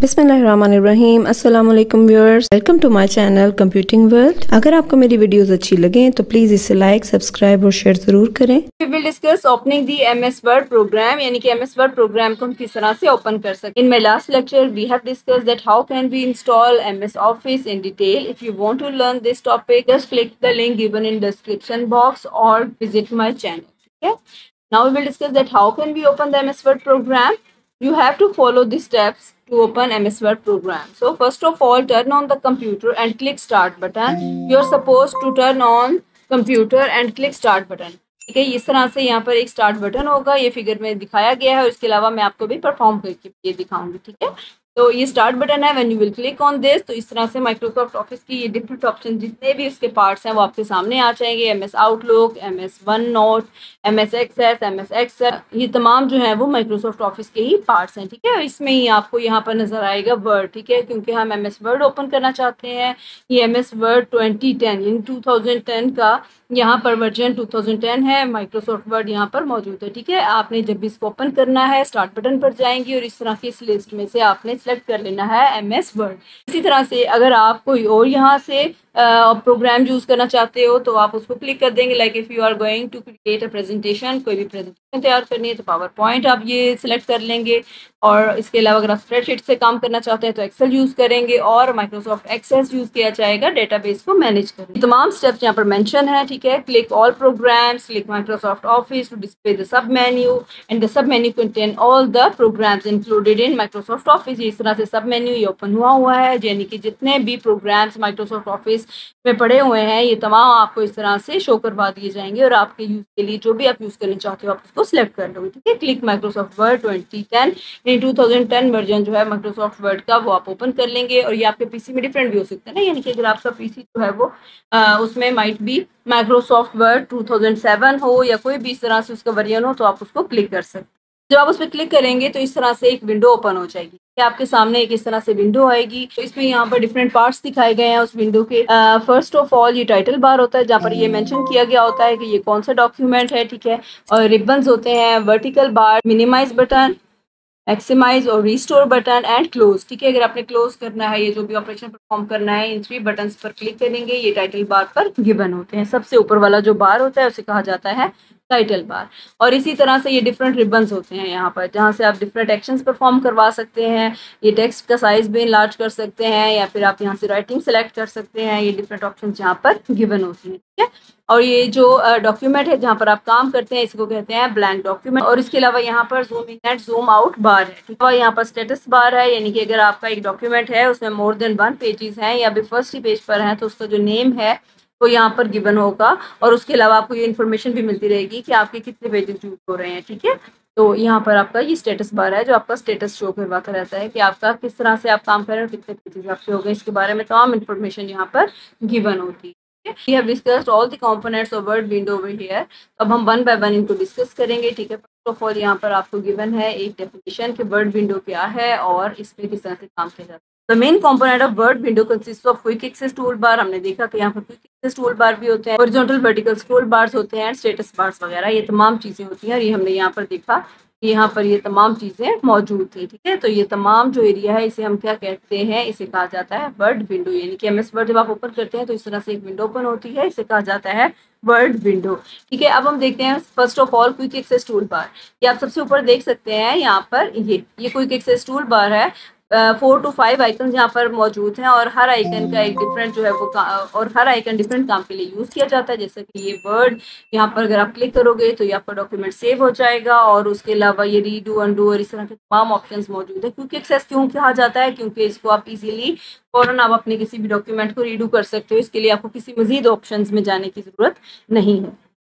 बिस्मिल्लाहिर्रहमानिर्रहीम। अस्सलाम वालेकुम viewers, welcome to my channel computing world. अगर आपको मेरी वीडियोस अच्छी लगे तो प्लीज़ इसे लाइक, सब्सक्राइब और शेयर ज़रूर करें। We will discuss opening the MS Word program, यानी कि MS Word program को हम किस तरह से ओपन कर सकते हैं। In my last lecture we have discussed that how can we install MS Office in detail. If you want to learn this topic, just click the link given in description box or visit my channel. Okay. Now we will discuss that how can we open the MS Word program. You have to follow the steps to open MS Word program. So first of all, turn on the computer and click start button. You're supposed to turn on computer and click start button. ठीक है, इस तरह से यहाँ पर एक start button होगा, ये फिगर में दिखाया गया है और इसके अलावा मैं आपको भी परफॉर्म करके ये दिखाऊंगी। ठीक है, तो ये स्टार्ट बटन है। When you will click on this, तो इस तरह से माइक्रोसॉफ्ट ऑफिस की ये डिफरेंट ऑप्शन जितने भी इसके पार्ट्स हैं वो आपके सामने आ जाएंगे। MS Outlook, MS OneNote, MS Access, MS Excel, ये तमाम जो है वो माइक्रोसॉफ्ट ऑफिस के ही पार्ट्स हैं। ठीक है, इसमें ही आपको यहाँ पर नजर आएगा वर्ड। ठीक है, क्योंकि हम MS वर्ड ओपन करना चाहते हैं। ये MS वर्ड 2010 यानी 2010 का यहाँ पर वर्जन 2010 है। माइक्रोसॉफ्ट वर्ड यहाँ पर मौजूद है। ठीक है, आपने जब भी इसको ओपन करना है स्टार्ट बटन पर जाएंगे और इस तरह की इस लिस्ट में से आपने सेलेक्ट कर लेना है MS वर्ड। इसी तरह से अगर आप कोई और यहाँ से प्रोग्राम यूज़ करना चाहते हो तो आप उसको क्लिक कर देंगे। Like if you are going to create a presentation, कोई भी प्रेजेंटेशन तैयार करनी है तो पावर पॉइंट आप ये सिलेक्ट कर लेंगे। और इसके अलावा अगर आप स्प्रेडशीट से काम करना चाहते हैं तो एक्सेल यूज़ करेंगे और माइक्रोसॉफ्ट एक्सेस यूज़ किया जाएगा डेटाबेस को मैनेज करने। तमाम स्टेप्स यहाँ पर मेंशन है। ठीक है, click all programs, click Microsoft Office to display the sub menu and the sub menu contain all the programs included in Microsoft Office. इस तरह से सब मेन्यू ये ओपन हुआ है, यानी कि जितने भी प्रोग्राम्स माइक्रोसॉफ्ट ऑफिस में पड़े हुए हैं ये तमाम आपको इस तरह से शो करवा दिए जाएंगे और आपके यूज़ के लिए जो भी आप यूज़ करना चाहते हो आप उसको सिलेक्ट कर लोगे। ठीक है, क्लिक माइक्रोसॉफ्ट वर्ड 2010 2010 वर्जन जो है माइक्रोसॉफ्ट वर्ड का वो आप ओपन कर लेंगे। और ये आपके पीसी में डिफरेंट भी हो सकता है ना, यानी कि अगर आपका पीसी जो है वो उसमें माइट भी माइक्रोसॉफ्ट वर्ड 2007 हो या कोई भी इस तरह से उसका वर्जन हो तो आप उसको क्लिक कर सकते हैं। जब आप उस पर क्लिक करेंगे तो इस तरह से एक विंडो ओपन हो जाएगी। आपके सामने एक इस तरह से विंडो आएगी। तो इसमें यहाँ पर डिफरेंट पार्ट्स दिखाए गए हैं उस विंडो के। फर्स्ट ऑफ ऑल ये टाइटल बार होता है जहाँ पर ये मेंशन किया गया होता है कि ये कौन सा डॉक्यूमेंट है। ठीक है, और रिबन्स होते हैं, vertical bar, minimize button, maximize और रिस्टोर बटन एंड क्लोज। ठीक है, अगर आपने क्लोज करना है ये जो भी ऑपरेशन परफॉर्म करना है इन 3 बटन्स पर क्लिक करेंगे। ये टाइटल बार पर गिवन होते हैं। सबसे ऊपर वाला जो बार होता है उसे कहा जाता है टाइटल बार। और इसी तरह से ये डिफरेंट रिबन्स होते हैं यहाँ पर जहाँ से आप डिफरेंट एक्शंस परफॉर्म करवा सकते हैं। ये टेक्स्ट का साइज भी इनलार्ज कर सकते हैं या फिर आप यहाँ से राइटिंग सेलेक्ट कर सकते हैं। ये डिफरेंट ऑप्शन यहाँ पर गिवन होती हैं। ठीक है, और ये जो डॉक्यूमेंट है जहाँ पर आप काम करते हैं इसको कहते हैं ब्लैंक डॉक्यूमेंट। और इसके अलावा यहाँ पर zoom in and zoom out bar है। ठीक है, यहाँ पर स्टेटस बार है, यानी कि अगर आपका एक डॉक्यूमेंट है उसमें मोर देन 1 पेजेस हैं या अभी फर्स्ट ही पेज पर है तो उसका जो नेम है वो यहाँ पर गिवन होगा। और उसके अलावा आपको ये इन्फॉर्मेशन भी मिलती रहेगी कि आपके कितने पेजेस यूज हो रहे हैं। ठीक है, तो यहाँ पर आपका ये स्टेटस बार है जो आपका स्टेटस शो करवाता रहता है कि आपका किस तरह से आप काम कर रहे हैं और कितने पेजेस आपके हो गए। इसके बारे में तमाम इन्फॉर्मेशन यहाँ पर गिवन होती है। We have discussed all the components of Word window over here. अब हम वन बाय वन इनको डिस्कस करेंगे। ठीक है, फर्स्ट ऑफ ऑल यहाँ पर आपको गिवन है एक डेफिनेशन कि वर्ड विंडो क्या है और इसमें किस तरह से काम किया जाता है। The main component of Word window consists of quick access toolbar। हमने देखा कि यहाँ पर quick access toolbar भी होते हैं, horizontal vertical scroll bars होते हैं, status bars वगैरह, ये तमाम चीज़ें होती हैं। और ये हमने यहाँ पर देखा यहाँ पर ये तमाम चीज़ें मौजूद थी। ठीक है, तो ये तमाम जो एरिया है इसे हम क्या कहते हैं, इसे कहा जाता है वर्ड विंडो। यानी कि MS वर्ड जब आप ओपन करते हैं तो इस तरह से एक विंडो ओपन होती है, इसे कहा जाता है वर्ड विंडो। ठीक है, अब हम देखते हैं first of all quick access tool bar. ये आप सबसे ऊपर देख सकते हैं यहाँ पर ये क्विक एक्सेस टूल बार है। 4 to 5 आइकन यहाँ पर मौजूद हैं और हर आइकन का एक डिफरेंट जो है वो और हर आइकन डिफरेंट काम के लिए यूज़ किया जाता है। जैसे कि ये वर्ड यहाँ पर अगर आप क्लिक करोगे तो ये आपका डॉक्यूमेंट सेव हो जाएगा। और उसके अलावा ये रीडू, अनडू और इस तरह के तमाम ऑप्शंस मौजूद है। क्विक एक्सेस क्यों कहा जाता है, क्योंकि इसको आप इजीली फ़ौरन आप अपने किसी भी डॉक्यूमेंट को रीडू कर सकते हो। इसके लिए आपको किसी मजीद ऑप्शंस में जाने की ज़रूरत नहीं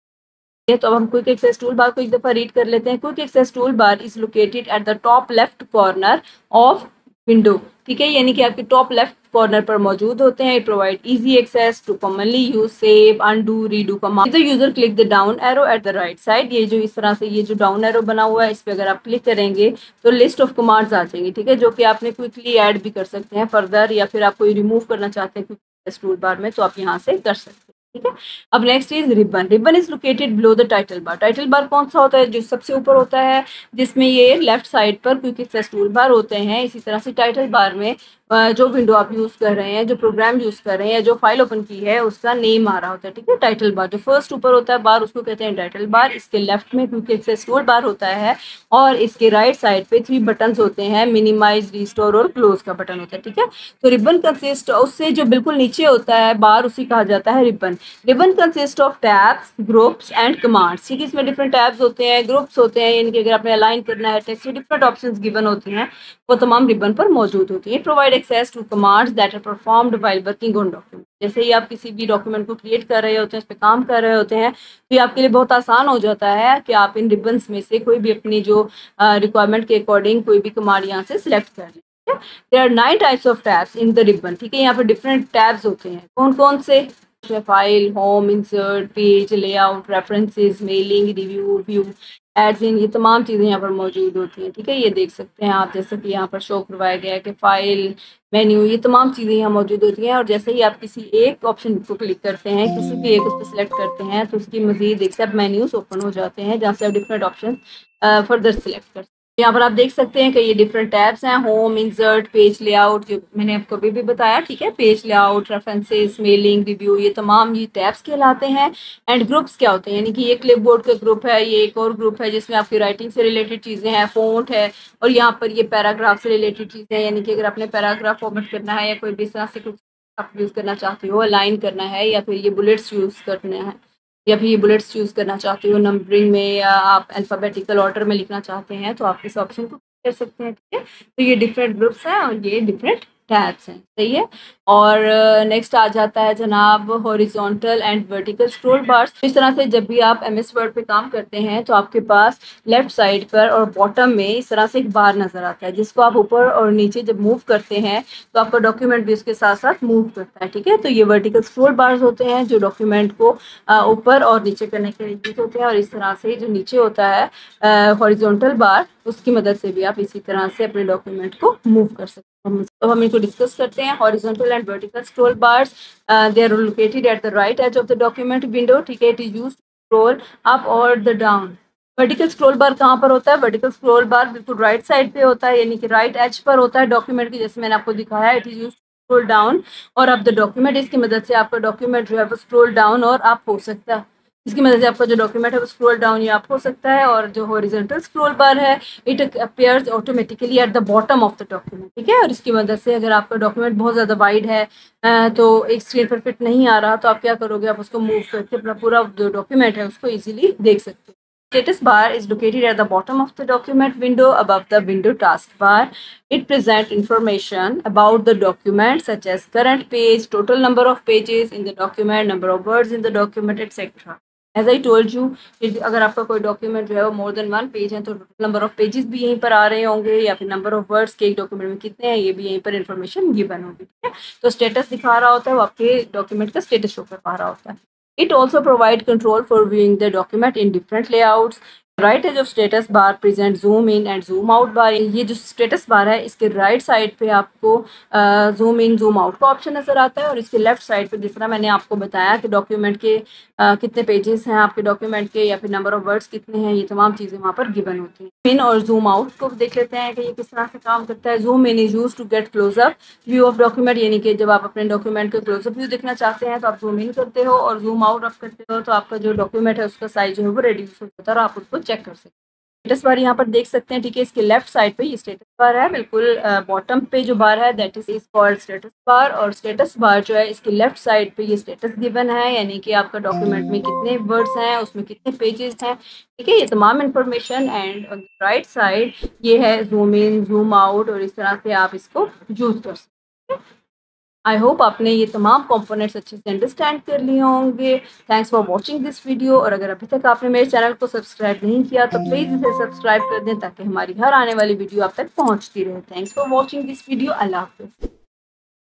है। तो अब हम क्विक एक्सेस टूल बार को एक दफ़ा रीड कर लेते हैं। Quick access tool bar is located at the top left corner of window. ठीक है, यानी कि आपके टॉप लेफ्ट कॉर्नर पर मौजूद होते हैं। It provide easy access to commonly use save, undo, redo command. The user click the down arrow at the right side. ये जो इस तरह से ये जो डाउन एरो बना हुआ है इस पर अगर आप क्लिक करेंगे तो लिस्ट ऑफ कमांड्स आ जाएंगी। ठीक है, जो कि आपने क्विकली ऐड भी कर सकते हैं फर्दर, या फिर आप कोई रिमूव करना चाहते हैं क्विक एक्सेस टूल बार में तो आप यहाँ से कर सकते हैं। ठीक है। अब next is ribbon. Ribbon is located below the title bar. Title bar कौन सा होता है? जो सबसे ऊपर होता है, जिसमें ये लेफ्ट साइड पर क्विक एक्सेस टूल बार होते हैं। इसी तरह से टाइटल बार में जो विंडो आप यूज कर रहे हैं, जो प्रोग्राम यूज कर रहे हैं, जो फाइल ओपन की है, उसका नेम आ रहा होता है। ठीक है। टाइटल बार जो फर्स्ट ऊपर होता है बार, उसको कहते हैं टाइटल बार। इसके लेफ्ट में क्विक एक्सेस टूल बार होता है और इसके राइट साइड पे 3 बटन होते हैं, मिनिमाइज, रिस्टोर और क्लोज का बटन होता है। ठीक है। तो रिबन कंसिस्ट, उससे जो बिल्कुल नीचे होता है बार, उसी कहा जाता है ribbon. Ribbon consist of tabs, groups and commands. ठीक है। इसमें डिफरेंट टैब्स होते हैं, ग्रुप्स होते हैं, यानी कि अगर आपने अलाइन करना है टेक्स्ट, डिफरेंट ऑप्शंस गिवन होते हैं, वो तमाम रिबन पर मौजूद होती है। Provide access to commands that are performed while working on document. जैसे ही आप किसी भी डॉक्यूमेंट को क्रिएट कर रहे होते हैं, उस पर काम कर रहे होते हैं, तो ये आपके लिए बहुत आसान हो जाता है कि आप इन रिबन्स में से कोई भी अपनी जो रिक्वायरमेंट के अकॉर्डिंग कोई भी कमांड यहाँ से सिलेक्ट कर लें। There are 9 types of tabs in the ribbon. ठीक है। यहाँ पर डिफरेंट टैब्स होते हैं। कौन कौन से? File, home, insert, page, layout, references, mailing, review, view, add ins, ये तमाम चीज़ें यहाँ पर मौजूद होती हैं। ठीक है। ये देख सकते हैं आप, जैसे कि यहाँ पर शो करवाया गया है कि फाइल, मेन्यू, ये तमाम चीज़ें यहाँ मौजूद होती हैं। और जैसे ही आप किसी एक ऑप्शन को क्लिक करते हैं, किसी भी एक उस पर सिलेक्ट करते हैं, तो उसकी मजीद एक सब मेन्यूज ओपन हो जाते हैं, जहाँ से आप डिफरेंट ऑप्शन फर्दर सिलेक्ट कर। यहाँ पर आप देख सकते हैं कि ये डिफरेंट टैब्स हैं, होम, इंसर्ट, पेज लेआउट, जो मैंने आपको अभी भी बताया। ठीक है। Page layout, references, mailing, review, ये तमाम ये टैब्स कहलाते हैं। एंड ग्रुप्स क्या होते हैं? यानी कि ये क्लिपबोर्ड का ग्रुप है, ये एक और ग्रुप है जिसमें आपकी राइटिंग से रिलेटेड चीज़ें हैं, फ़ॉन्ट है, और यहाँ पर ये पैराग्राफ से रिलेटेड चीज़ें हैं। यानी कि अगर आपने पैराग्राफ फॉर्मेट करना है या कोई भी इस तरह से कुछ आप यूज़ करना चाहते हो, अलाइन करना है, या फिर ये बुलेट्स यूज़ करना है, या फिर ये बुलेट्स यूज़ करना चाहते हो नंबरिंग में, या आप अल्फ़ाबेटिकल ऑर्डर में लिखना चाहते हैं, तो आप इस ऑप्शन को कर सकते हैं। ठीक है। तो ये डिफरेंट ग्रुप्स हैं और ये डिफरेंट टैब्स हैं। सही है। और नेक्स्ट आ जाता है जनाब horizontal and vertical scroll bars. इस तरह से जब भी आप एमएस वर्ड पे काम करते हैं, तो आपके पास लेफ्ट साइड पर और बॉटम में इस तरह से एक बार नज़र आता है, जिसको आप ऊपर और नीचे जब मूव करते हैं, तो आपका डॉक्यूमेंट भी उसके साथ साथ मूव करता है। ठीक है। तो ये वर्टिकल स्क्रॉल बार्स होते हैं जो डॉक्यूमेंट को ऊपर और नीचे करने के लिए यूज होते हैं। और इस तरह से जो नीचे होता है हॉरिजॉन्टल बार, उसकी मदद से भी आप इसी तरह से अपने डॉक्यूमेंट को मूव कर सकते हैं। तो हम इनको डिस्कस करते हैं। Horizontal and vertical scroll bars, they are located at the right edge of the document window. ठीक है। It is used to scroll up और the down. Vertical scroll bar कहाँ पर होता है? वर्टिकल स्क्रॉल बार बिल्कुल राइट साइड पे होता है, यानी कि राइट एज पर होता है डॉक्यूमेंट की, जैसे मैंने आपको दिखाया। It is used to scroll down और अप द डॉक्यूमेंट। इसकी मदद से आपका डॉक्यूमेंट जो है वो स्क्रॉल डाउन और अप हो सकता है। इसकी मदद से आपका जो डॉक्यूमेंट है वो स्क्रॉल डाउन या अप हो सकता है। और जो हॉरिजॉन्टल स्क्रॉल बार है, it appears automatically at the bottom of the document. ठीक है। और इसकी मदद से अगर आपका डॉक्यूमेंट बहुत ज़्यादा वाइड है, तो एक स्क्रीन पर फिट नहीं आ रहा, तो आप क्या करोगे? आप उसको मूव करके अपना पूरा जो डॉक्यूमेंट है उसको ईजिली देख सकते हो। Status bar is located at the bottom of the document window above the window taskbar. It presents information about the document such as current page, total number of pages in the document, number of words in the document, etc. As I told you, अगर आपका कोई document जो है वो more than 1 page है, तो number of pages भी यहीं पर आ रहे होंगे, या फिर नंबर ऑफ वर्ड्स के एक डॉक्यूमेंट में कितने हैं, ये भी यहीं पर इन्फॉर्मेशन गिवन होगी। ठीक है। तो स्टेटस दिखा रहा होता है, वो आपके डॉक्यूमेंट का स्टेटस शो कर पा रहा होता है। It also provides control for viewing the document in different layouts. Right edge of status bar present zoom in and zoom out bar. ये जो स्टेटस बार है, इसके राइट साइड पे आपको जूम इन जूम आउट का option नजर आता है, और इसके लेफ्ट साइड पे जिस तरह मैंने आपको बताया कि डॉक्यूमेंट के कितने पेजेस हैं आपके डॉक्यूमेंट के, या फिर नंबर ऑफ वर्ड्स कितने हैं, ये तमाम चीज़ें वहाँ पर गिवन होती हैं। इन और जूम आउट को देख लेते हैं कि ये किस तरह से काम करता है। Zoom in is use to get closeup view of document, यानी कि जब आप अपने डॉक्यूमेंट का क्लोजअप व्यू देखना चाहते हैं तो आप जूम इन करते हो, और जूम आउट आप करते हो तो आपका जो डॉक्यूमेंट है उसका साइज जो है वो रिड्यूस हो जाता है और आप उसको चेक कर सकते हैं। स्टेटस बार यहाँ पर देख सकते हैं। ठीक है। इसके लेफ्ट साइड पे ये स्टेटस बार है, बिल्कुल बॉटम पे जो बार है that is called status bar. और स्टेटस बार जो है इसके लेफ्ट साइड पे ये स्टेटस गिवन है, यानी कि आपका डॉक्यूमेंट में कितने वर्ड्स हैं, उसमें कितने पेजेस हैं। ठीक है। ये तमाम information. And on the right side ये है जूम इन जूम आउट, और इस तरह से आप इसको यूज कर सकते हैं। आई होप आपने ये तमाम कंपोनेंट्स अच्छे से अंडरस्टैंड कर लिए होंगे। Thanks for watching this video. और अगर अभी तक आपने मेरे चैनल को सब्सक्राइब नहीं किया तो प्लीज़ इसे सब्सक्राइब कर दें, ताकि हमारी हर आने वाली वीडियो आप तक पहुंचती रहे। Thanks for watching this video. अल्लाह हाफ़िज़।